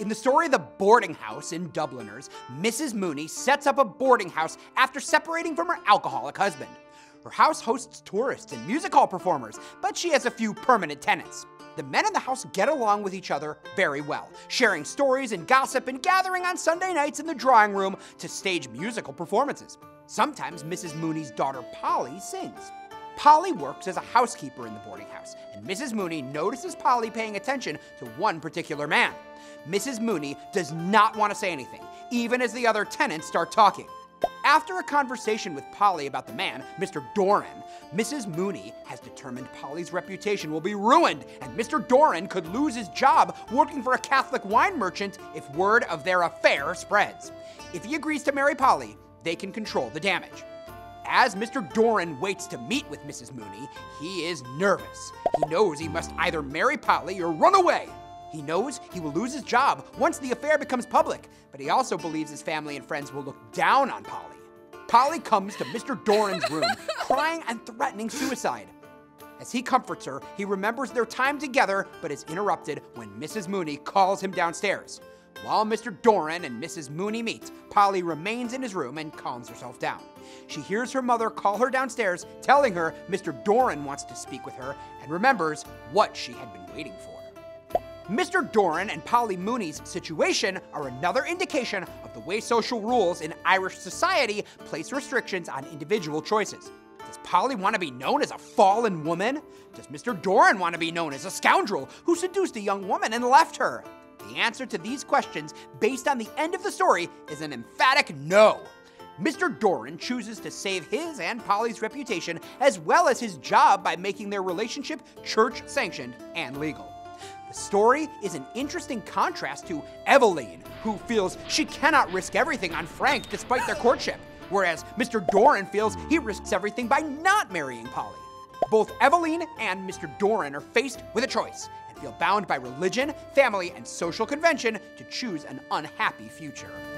In the story The Boarding House in Dubliners, Mrs. Mooney sets up a boarding house after separating from her alcoholic husband. Her house hosts tourists and music hall performers, but she has a few permanent tenants. The men in the house get along with each other very well, sharing stories and gossip and gathering on Sunday nights in the drawing room to stage musical performances. Sometimes Mrs. Mooney's daughter Polly sings. Polly works as a housekeeper in the boarding house, and Mrs. Mooney notices Polly paying attention to one particular man. Mrs. Mooney does not want to say anything, even as the other tenants start talking. After a conversation with Polly about the man, Mr. Doran, Mrs. Mooney has determined Polly's reputation will be ruined, and Mr. Doran could lose his job working for a Catholic wine merchant if word of their affair spreads. If he agrees to marry Polly, they can control the damage. As Mr. Doran waits to meet with Mrs. Mooney, he is nervous. He knows he must either marry Polly or run away. He knows he will lose his job once the affair becomes public, but he also believes his family and friends will look down on Polly. Polly comes to Mr. Doran's room, crying and threatening suicide. As he comforts her, he remembers their time together, but is interrupted when Mrs. Mooney calls him downstairs. While Mr. Doran and Mrs. Mooney meet, Polly remains in his room and calms herself down. She hears her mother call her downstairs, telling her Mr. Doran wants to speak with her, and remembers what she had been waiting for. Mr. Doran and Polly Mooney's situation are another indication of the way social rules in Irish society place restrictions on individual choices. Does Polly want to be known as a fallen woman? Does Mr. Doran want to be known as a scoundrel who seduced a young woman and left her? The answer to these questions, based on the end of the story, is an emphatic no. Mr. Doran chooses to save his and Polly's reputation as well as his job by making their relationship church-sanctioned and legal. The story is an interesting contrast to Eveline, who feels she cannot risk everything on Frank despite their courtship, whereas Mr. Doran feels he risks everything by not marrying Polly. Both Eveline and Mr. Doran are faced with a choice and feel bound by religion, family, and social convention to choose an unhappy future.